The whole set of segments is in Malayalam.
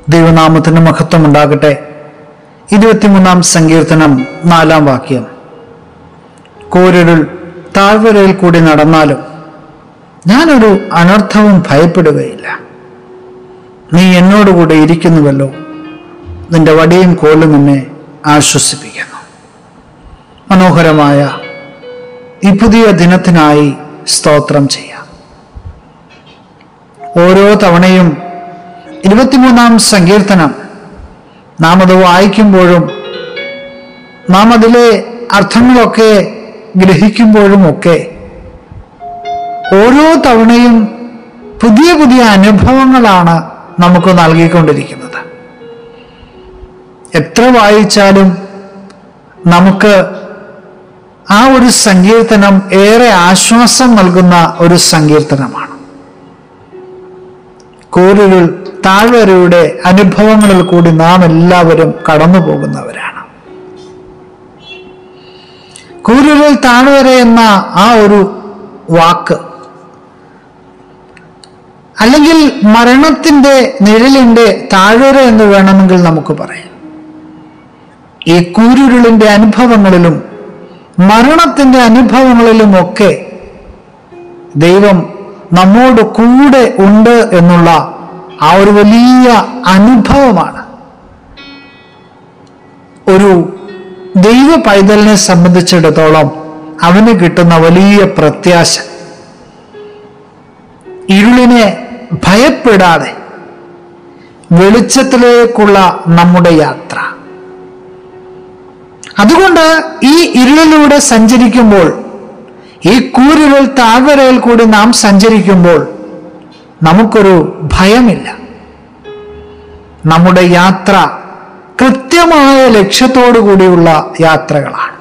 ദൈവനാമത്തിന് മഹത്വം ഉണ്ടാകട്ടെ. 23-ാം സങ്കീർത്തനം 4-ാം വാക്യം. കൂരിരുൾ താഴ്വരയിൽ കൂടി നടന്നാലും ഞാനൊരു അനർത്ഥവും ഭയപ്പെടുകയില്ല. നീ എന്നോടുകൂടെ ഇരിക്കുന്നുവല്ലോ, നിന്റെ വടിയും കോലും എന്നെ ആശ്വസിപ്പിക്കുന്നു. മനോഹരമായ ഈ പുതിയ ദിനത്തിനായി സ്തോത്രം ചെയ്യാം. ഓരോ തവണയും 23-ാം സങ്കീർത്തനം നാം അത് വായിക്കുമ്പോഴും നാം അതിലെ അർത്ഥങ്ങളൊക്കെ ഗ്രഹിക്കുമ്പോഴുമൊക്കെ ഓരോ തവണയും പുതിയ പുതിയ അനുഭവങ്ങളാണ് നമുക്ക് നൽകിക്കൊണ്ടിരിക്കുന്നത്. എത്ര വായിച്ചാലും നമുക്ക് ആ ഒരു സങ്കീർത്തനം ഏറെ ആശ്വാസം നൽകുന്ന ഒരു സങ്കീർത്തനമാണ്. കൂരിരുൾ താഴ്വരയുടെ അനുഭവങ്ങളിൽ കൂടി നാം എല്ലാവരും കടന്നു പോകുന്നവരാണ്. കൂരിരുൾ താഴ്വര എന്ന ആ ഒരു വാക്ക്, അല്ലെങ്കിൽ മരണത്തിന്റെ നിഴലിന്റെ താഴ്വര എന്ന് വേണമെങ്കിൽ നമുക്ക് പറയാം. ഈ കൂരിരുളിന്റെ അനുഭവങ്ങളിലും മരണത്തിന്റെ അനുഭവങ്ങളിലുമൊക്കെ ദൈവം നമ്മോട് കൂടെ ഉണ്ട് എന്നുള്ള ആ ഒരു വലിയ അനുഭവമാണ് ഒരു ദൈവ പൈതലിനെ സംബന്ധിച്ചിടത്തോളം അവന് കിട്ടുന്ന വലിയ പ്രത്യാശ. ഇരുളിനെ ഭയപ്പെടാതെ വെളിച്ചത്തിലേക്കുള്ള നമ്മുടെ യാത്ര. അതുകൊണ്ട് ഈ ഇരുളിലൂടെ സഞ്ചരിക്കുമ്പോൾ, ഈ കൂരിരുൾ താഴ്വരയിൽ കൂടി നാം സഞ്ചരിക്കുമ്പോൾ നമുക്കൊരു ഭയമില്ല. നമ്മുടെ യാത്ര കൃത്യമായ ലക്ഷ്യത്തോടു കൂടിയുള്ള യാത്രകളാണ്.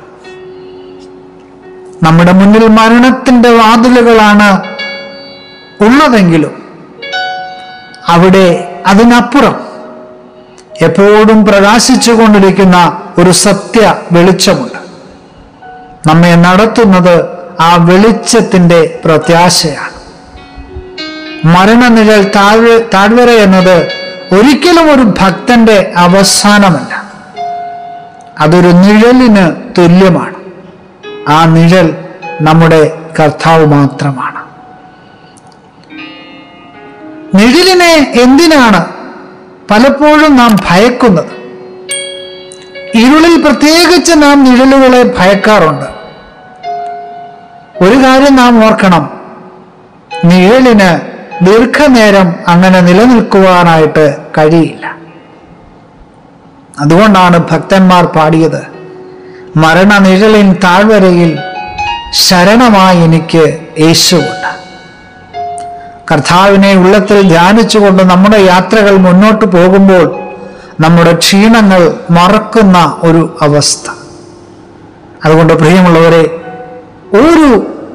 നമ്മുടെ മുന്നിൽ മരണത്തിന്റെ വാതിലുകളാണ് ഉള്ളതെങ്കിലും അവിടെ അതിനപ്പുറം എപ്പോഴും പ്രകാശിച്ചുകൊണ്ടിരിക്കുന്ന ഒരു സത്യ വെളിച്ചമുണ്ട്. നമ്മെ നടത്തുന്നത് ആ വെളിച്ചത്തിന്റെ പ്രത്യാശയാണ്. മരണനിഴൽ താഴ്വര എന്നത് ഒരിക്കലും ഒരു ഭക്തന്റെ അവസാനമല്ല. അതൊരു നിഴലിന് തുല്യമാണ്. ആ നിഴൽ നമ്മുടെ കർത്താവ് മാത്രമാണ്. നിഴലിനെ എന്തിനാണ് പലപ്പോഴും നാം ഭയക്കുന്നത്? ഇരുളിൽ പ്രത്യേകിച്ച് നാം നിഴലുകളെ ഭയക്കാറുണ്ട്. ഒരു കാര്യം നാം ഓർക്കണം, നിഴലിന് ദീർഘനേരം അങ്ങനെ നിലനിൽക്കുവാനായിട്ട് കഴിയില്ല. അതുകൊണ്ടാണ് ഭക്തന്മാർ പാടിയത്, മരണനിഴലിൻ താഴ്വരയിൽ ശരണമായി എനിക്ക് യേശുവുണ്ട്. കർത്താവിനെ ഉള്ളത്തിൽ ധ്യാനിച്ചുകൊണ്ട് നമ്മുടെ യാത്രകൾ മുന്നോട്ട് പോകുമ്പോൾ നമ്മുടെ ക്ഷീണങ്ങൾ മറക്കുന്ന ഒരു അവസ്ഥ. അതുകൊണ്ട് പ്രിയമുള്ളവരെ, ഒരു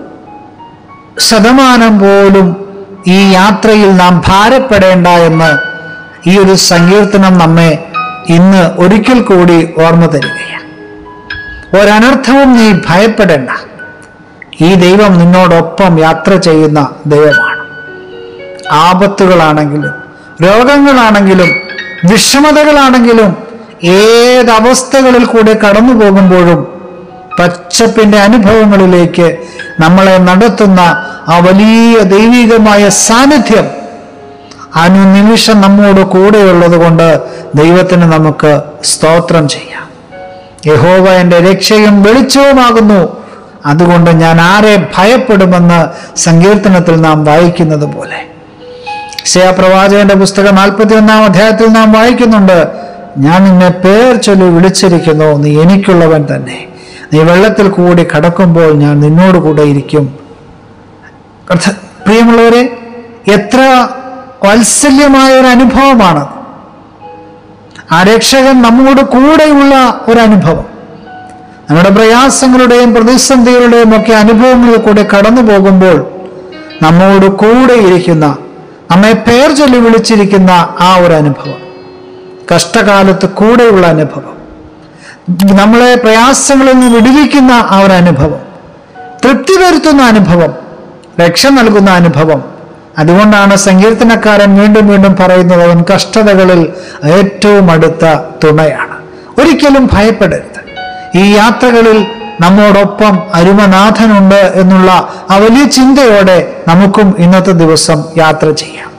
ശതമാനം പോലും ഈ യാത്രയിൽ നാം ഭാരപ്പെടേണ്ട എന്ന് ഈ ഒരു സങ്കീർത്തനം നമ്മെ ഇന്ന് ഒരിക്കൽ കൂടി ഓർമ്മ തരികയാണ്. ഒരനർത്ഥവും നീ ഭയപ്പെടേണ്ട. ഈ ദൈവം നിന്നോടൊപ്പം യാത്ര ചെയ്യുന്ന ദൈവമാണ്. ആപത്തുകളാണെങ്കിലും രോഗങ്ങളാണെങ്കിലും വിഷമതകളാണെങ്കിലും ഏതവസ്ഥകളിൽ കൂടെ കടന്നു പോകുമ്പോഴും പച്ചപ്പിന്റെ അനുഭവങ്ങളിലേക്ക് നമ്മളെ നടത്തുന്ന ആ വലിയ ദൈവികമായ സാന്നിധ്യം അനുനിമിഷം നമ്മോട് കൂടെയുള്ളത് കൊണ്ട് ദൈവത്തിന് നമുക്ക് സ്തോത്രം ചെയ്യാം. യഹോവ എൻ്റെ രക്ഷയും വെളിച്ചവുമാകുന്നു, അതുകൊണ്ട് ഞാൻ ആരെ ഭയപ്പെടുമെന്ന് സങ്കീർത്തനത്തിൽ നാം വായിക്കുന്നത് പോലെ. യെശയ്യാ പ്രവാചകന്റെ പുസ്തകം 41-ാം അധ്യായത്തിൽ നാം വായിക്കുന്നുണ്ട്, ഞാൻ നിന്നെ പേർ ചൊല്ലി വിളിച്ചിരിക്കുന്നു, നീ എനിക്കുള്ളവൻ തന്നെ. നീ വെള്ളത്തിൽ കൂടി കടക്കുമ്പോൾ ഞാൻ നിന്നോട് കൂടെ ഇരിക്കും. പ്രിയമുള്ളവരെ, എത്ര വാത്സല്യമായ ഒരു അനുഭവമാണ് ആ രക്ഷകൻ നമ്മോട് കൂടെയുള്ള ഒരു അനുഭവം. നമ്മുടെ പ്രയാസങ്ങളുടെയും പ്രതിസന്ധികളുടെയും ഒക്കെ അനുഭവങ്ങളിൽ കൂടെ കടന്നു പോകുമ്പോൾ നമ്മോട് കൂടെ ഇരിക്കുന്ന, നമ്മെ പേർ ചൊല്ലി വിളിച്ചിരിക്കുന്ന ആ ഒരു അനുഭവം, കഷ്ടകാലത്ത് കൂടെയുള്ള അനുഭവം, നമ്മളെ പ്രയാസങ്ങളിൽ നിന്ന് വിടുവിക്കുന്ന ആ ഒരു അനുഭവം, തൃപ്തി വരുത്തുന്ന അനുഭവം, രക്ഷ നൽകുന്ന അനുഭവം, അതുകൊണ്ടാണ് സങ്കീർത്തനക്കാരൻ വീണ്ടും വീണ്ടും പറയുന്നത്, അവൻ കഷ്ടതകളിൽ ഏറ്റവും അടുത്ത തുണയാണ്. ഒരിക്കലും ഭയപ്പെടരുത്. ഈ യാത്രകളിൽ നമ്മോടൊപ്പം അരുമനാഥനുണ്ട് എന്നുള്ള ആ വലിയ ചിന്തയോടെ നമുക്കും ഇന്നത്തെ ദിവസം യാത്ര ചെയ്യാം.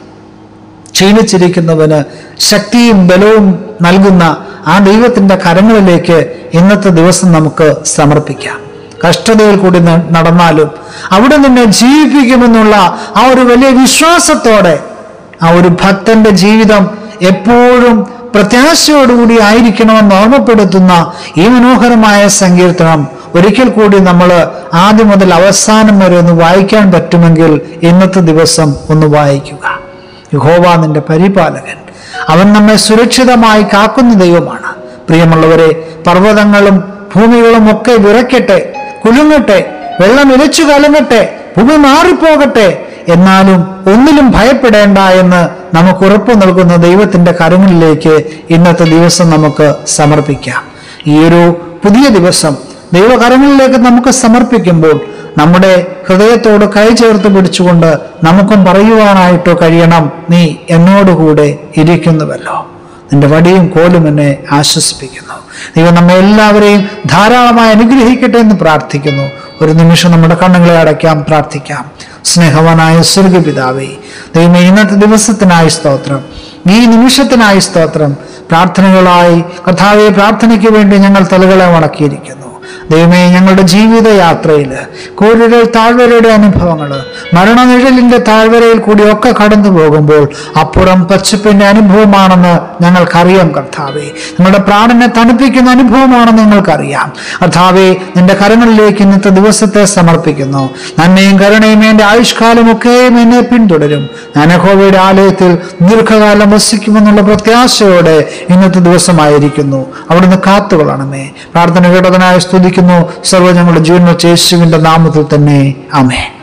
ക്ഷീണിച്ചിരിക്കുന്നവന് ശക്തിയും ബലവും നൽകുന്ന ആ ദൈവത്തിന്റെ കരങ്ങളിലേക്ക് ഇന്നത്തെ ദിവസം നമുക്ക് സമർപ്പിക്കാം. കഷ്ടതയിൽ കൂടി നടന്നാലും അവിടെ നിന്നെ ജീവിപ്പിക്കുമെന്നുള്ള ആ ഒരു വലിയ വിശ്വാസത്തോടെ ആ ഒരു ഭക്തന്റെ ജീവിതം എപ്പോഴും പ്രത്യാശയോടുകൂടി ആയിരിക്കണമെന്ന് ഓർമ്മപ്പെടുത്തുന്ന ഈ മനോഹരമായ സങ്കീർത്തനം ഒരിക്കൽ കൂടി നമ്മൾ ആദ്യം മുതൽ അവസാനം വരെ ഒന്ന് വായിക്കാൻ പറ്റുമെങ്കിൽ ഇന്നത്തെ ദിവസം ഒന്ന് വായിക്കുക. യഹോവ നിന്റെ പരിപാലകൻ, അവൻ നമ്മെ സുരക്ഷിതമായി കാക്കുന്ന ദൈവമാണ്. പ്രിയമുള്ളവരെ, പർവ്വതങ്ങളും ഭൂമികളും ഒക്കെ വിറയ്ക്കട്ടെ, കുലുങ്ങട്ടെ, വെള്ളം ഇരച്ചു കലങ്ങട്ടെ, ഭൂമി മാറിപ്പോകട്ടെ, എന്നാലും ഒന്നിലും ഭയപ്പെടേണ്ട എന്ന് നമുക്ക് ഉറപ്പു നൽകുന്ന ദൈവത്തിന്റെ കരങ്ങളിലേക്ക് ഇന്നത്തെ ദിവസം നമുക്ക് സമർപ്പിക്കാം. ഈ ഒരു പുതിയ ദിവസം ദൈവകരങ്ങളിലേക്ക് നമുക്ക് സമർപ്പിക്കുമ്പോൾ നമ്മുടെ ഹൃദയത്തോട് കൈ ചേർത്ത് പിടിച്ചുകൊണ്ട് നമുക്കും പറയുവാനായിട്ടോ കഴിയണം, നീ എന്നോടുകൂടെ ഇരിക്കുന്നുവല്ലോ, നിന്റെ വടിയും കോലും എന്നെ ആശ്വസിപ്പിക്കുന്നു. ദൈവം നമ്മെ എല്ലാവരെയും ധാരാളമായി അനുഗ്രഹിക്കട്ടെ എന്ന് പ്രാർത്ഥിക്കുന്നു. ഒരു നിമിഷം നമ്മുടെ കണ്ണുകളെ അടയ്ക്കാം, പ്രാർത്ഥിക്കാം. സ്നേഹവാനായ സ്വർഗ്ഗപിതാവേ, ദൈവമേ, ഇന്നത്തെ ദിവസത്തിനായി സ്തോത്രം, ഈ നിമിഷത്തിനായി സ്തോത്രം. പ്രാർത്ഥനകളായി കർത്താവേ, പ്രാർത്ഥനയ്ക്ക് വേണ്ടി ഞങ്ങൾ തലകളെ മടക്കിയിരിക്കുന്നു. ദൈവമേ, ഞങ്ങളുടെ ജീവിതയാത്രയിൽ കൂരിരുൾ താഴ്വരയുടെ അനുഭവങ്ങൾ, മരണനിഴലിന്റെ താഴ്വരയിൽ കൂടിയൊക്കെ കടന്നു പോകുമ്പോൾ അപ്പുറം പച്ചപ്പിന്റെ അനുഭവമാണെന്ന് ഞങ്ങൾക്കറിയാം. കർത്താവേ, ഞങ്ങളുടെ പ്രാണനെ തണുപ്പിക്കുന്ന അനുഭവമാണെന്ന് ഞങ്ങൾക്കറിയാം. കർത്താവേ, നിന്റെ കരങ്ങളിലേക്ക് ഇന്നത്തെ ദിവസത്തെ സമർപ്പിക്കുന്നു. നന്മയും കരുണയും എന്റെ ആയുഷ്കാലമൊക്കെയും എന്നെ പിന്തുടരും. ഞാൻ യഹോവയുടെ ആലയത്തിൽ ദീർഘകാലം വസിക്കുമെന്നുള്ള പ്രത്യാശയോടെ ഇന്നത്തെ ദിവസമായിരിക്കുന്നു. അവിടുന്ന് കാത്തുകൊള്ളണമേ. പ്രാർത്ഥന കേട്ടതിനായി സ്തുതിക്കുന്നു. സർവ്വ ഞങ്ങളുടെ ജീവൻ യേശുവിന്റെ നാമത്തിൽ തന്നെ. ആമേൻ.